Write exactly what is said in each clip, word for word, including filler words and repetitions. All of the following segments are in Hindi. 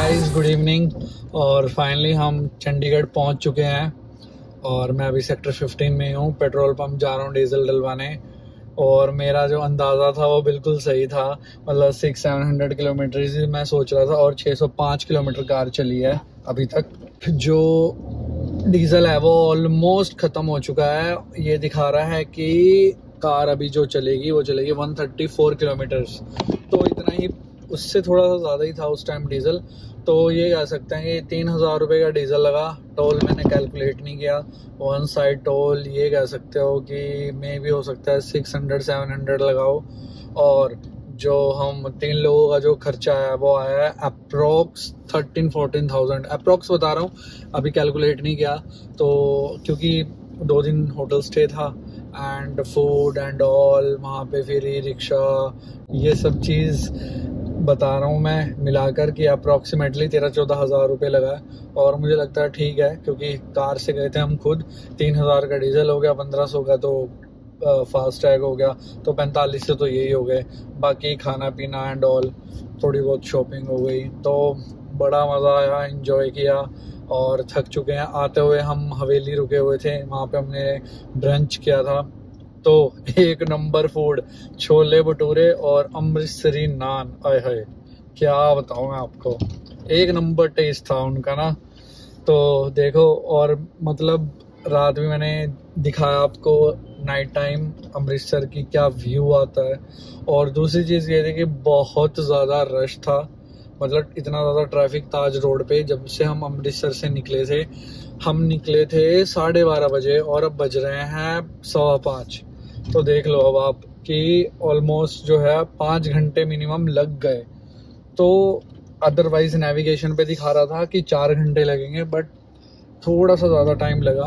Guys, good evening. और फाइनली हम चंडीगढ़ पहुंच चुके हैं और मैं अभी सेक्टर फिफ्टीन में हूँ। पेट्रोल पंप जा रहा हूँ डीजल डलवाने। और मेरा जो अंदाज़ा था वो बिल्कुल सही था, मतलब सिक्स सेवन हंड्रेड किलोमीटर मैं सोच रहा था और छः सौ पाँच किलोमीटर कार चली है अभी तक। जो डीजल है वो ऑलमोस्ट ख़त्म हो चुका है। ये दिखा रहा है कि कार अभी जो चलेगी वो चलेगी वन थर्टी फोर किलोमीटर्स, तो इतना ही, उससे थोड़ा सा ज़्यादा ही था उस टाइम डीजल। तो ये कह सकते हैं कि तीन हज़ार रुपये का डीजल लगा। टोल मैंने कैलकुलेट नहीं किया, वन साइड टोल ये कह सकते हो कि मे भी हो सकता है सिक्स हंड्रेड सेवन हंड्रेड लगाओ। और जो हम तीन लोगों का जो खर्चा है वो आया है approx thirteen fourteen thousand, approx बता रहा हूँ, अभी कैलकुलेट नहीं किया। तो क्योंकि दो दिन होटल स्टे था एंड फूड एंड ऑल, वहाँ पे फिर ई रिक्शा, ये सब चीज़ बता रहा हूँ मैं मिलाकर कि अप्रॉक्सीमेटली तेरह चौदह हज़ार रुपये लगा है। और मुझे लगता है ठीक है, क्योंकि कार से गए थे हम खुद। तीन हज़ार का डीजल हो गया, पंद्रह सौ का तो फास्ट टैग हो गया, तो पैंतालीस से तो यही हो गए। बाकी खाना पीना एंड ऑल, थोड़ी बहुत शॉपिंग हो गई। तो बड़ा मज़ा आया, एंजॉय किया और थक चुके हैं। आते हुए हम हवेली रुके हुए थे, वहाँ पे हमने ब्रंच किया था। तो एक नंबर फूड, छोले भटूरे और अमृतसरी नान, आए हाय क्या बताऊं मैं आपको, एक नंबर टेस्ट था उनका ना। तो देखो, और मतलब रात में मैंने दिखाया आपको नाइट टाइम अमृतसर की क्या व्यू आता है। और दूसरी चीज़ ये थी कि बहुत ज़्यादा रश था, मतलब इतना ज़्यादा ट्रैफिक था आज रोड पे। जब से हम अमृतसर से निकले थे, हम निकले थे साढ़े बारह बजे और अब बज रहे हैं सवा पाँच। तो देख लो अब आप कि ऑलमोस्ट जो है पाँच घंटे मिनिमम लग गए। तो अदरवाइज नेविगेशन पे दिखा रहा था कि चार घंटे लगेंगे, बट थोड़ा सा ज़्यादा टाइम लगा।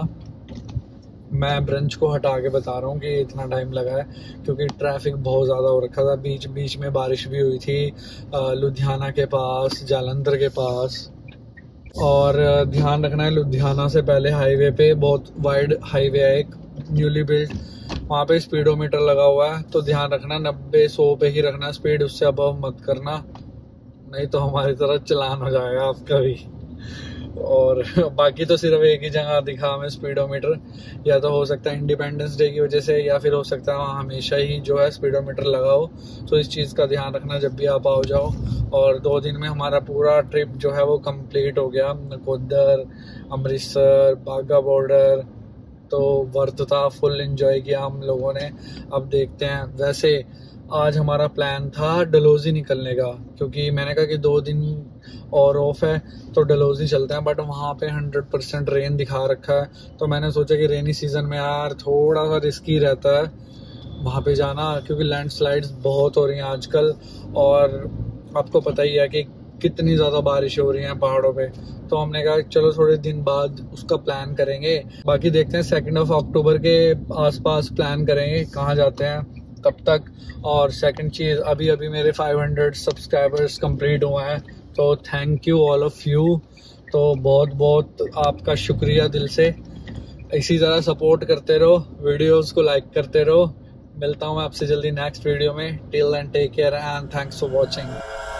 मैं ब्रंच को हटा के बता रहा हूँ कि इतना टाइम लगा है क्योंकि ट्रैफिक बहुत ज़्यादा हो रखा था। बीच बीच में बारिश भी हुई थी, लुधियाना के पास, जालंधर के पास। और ध्यान रखना है, लुधियाना से पहले हाईवे पे बहुत वाइड हाईवे है एक, न्यूली बिल्ट, वहाँ पे स्पीडोमीटर लगा हुआ है। तो ध्यान रखना, नब्बे सौ पे ही रखना स्पीड, उससे अबव मत करना, नहीं तो हमारी तरह चलान हो जाएगा आपका भी। और बाकी तो सिर्फ एक ही जगह दिखा हमें स्पीडोमीटर, या तो हो सकता है इंडिपेंडेंस डे की वजह से, या फिर हो सकता है वहाँ हमेशा ही जो है स्पीडोमीटर लगा हो। तो इस चीज़ का ध्यान रखना जब भी आप आओ जाओ। और दो दिन में हमारा पूरा ट्रिप जो है वो कंप्लीट हो गया, नकोदर, अमृतसर, बाघा बॉर्डर। तो वर्थ था, फुल एंजॉय किया हम लोगों ने। अब देखते हैं, वैसे आज हमारा प्लान था डलहौजी निकलने का, क्योंकि मैंने कहा कि दो दिन और ऑफ है तो डलहौजी चलते हैं, बट वहाँ पे हंड्रेड परसेंट रेन दिखा रखा है। तो मैंने सोचा कि रेनी सीजन में यार थोड़ा सा रिस्की रहता है वहाँ पे जाना, क्योंकि लैंडस्लाइड्स बहुत हो रही हैं आजकल। और आपको पता ही है कि कितनी ज़्यादा बारिश हो रही है पहाड़ों पे। तो हमने कहा चलो थोड़े दिन बाद उसका प्लान करेंगे। बाकी देखते हैं, सेकेंड ऑफ अक्टूबर के आसपास प्लान करेंगे कहाँ जाते हैं, कब तक। और सेकंड चीज़, अभी अभी मेरे फाइव हंड्रेड सब्सक्राइबर्स कंप्लीट हुए हैं, तो thank you all of you. तो बहुत बहुत आपका शुक्रिया दिल से। इसी तरह सपोर्ट करते रहो, वीडियोस को लाइक करते रहो। मिलता हूँ मैं आपसे जल्दी नेक्स्ट वीडियो में। Till then take care and thanks for watching.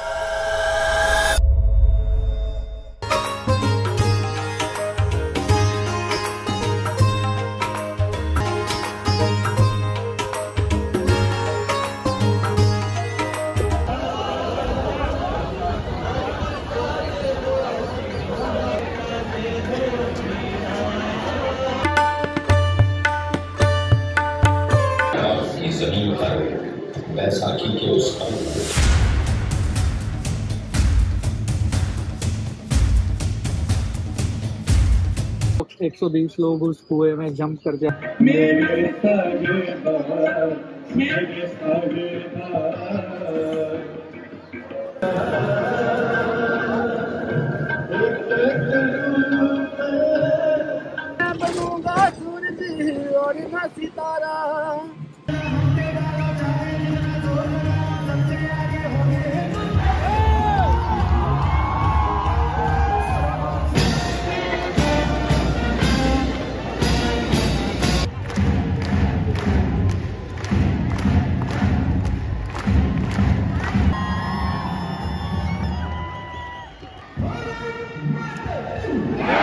जमीन पर बैसाखी के उस पल एक सौ बीस लोग उस कुएं में जंप कर जाए। बनूंगा सूरज और मैं सितारा। है।